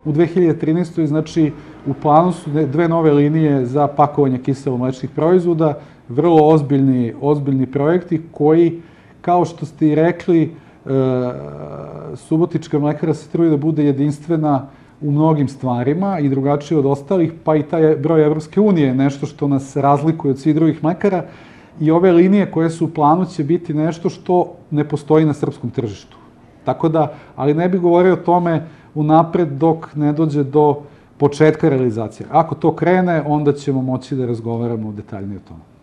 u 2013. Znači, u planu su dve nove linije za pakovanje kiselo-mlečnih proizvoda, vrlo ozbiljni projekti koji, kao što ste i rekli, Subotička mlekara se trudi da bude jedinstvena u mnogim stvarima i drugačije od ostalih, pa i taj broj Evropske unije je nešto što nas razlikuje od svih drugih mlekara i ove linije koje su u planu će biti nešto što ne postoji na srpskom tržištu. Tako da, ali ne bih govorio o tome unapred dok ne dođe do početka realizacije. Ako to krene, onda ćemo moći da razgovaramo detaljnije o tome.